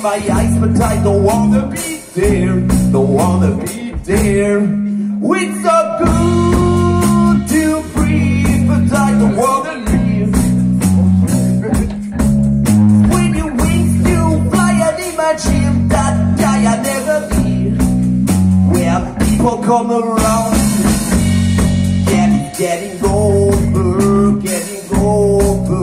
my eyes, but I don't wanna be there. Don't wanna be there. It's so good to breathe, but I don't wanna live. When your wings do fly, and imagine that guy I never be. Where people come around, getting over, getting over.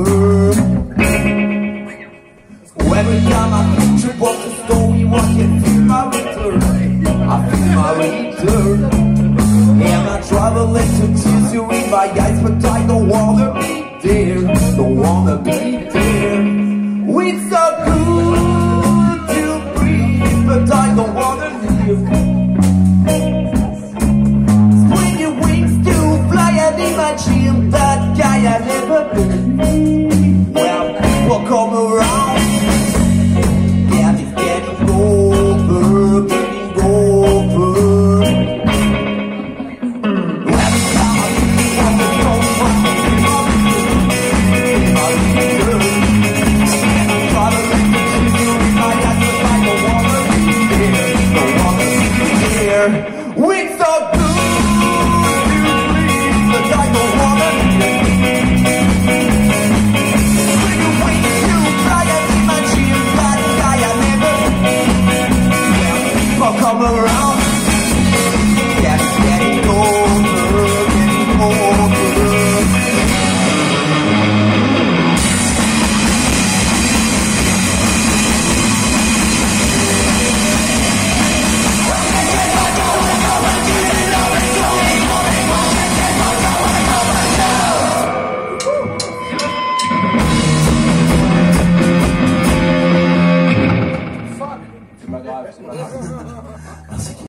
Every time I picture what the story was, I can feel my return. I feel my return. And I traveling to tears you in my eyes, but I don't wanna be there. Don't wanna be there. It's so good to breathe, but I don't wanna live. When your wings do fly, and imagine that guy I never been. Well, people come around. It's so good to breathe, but I don't wanna live. When you wait to fly, and imagine that guy I never well, people come around. Getting over, getting over. Fuck!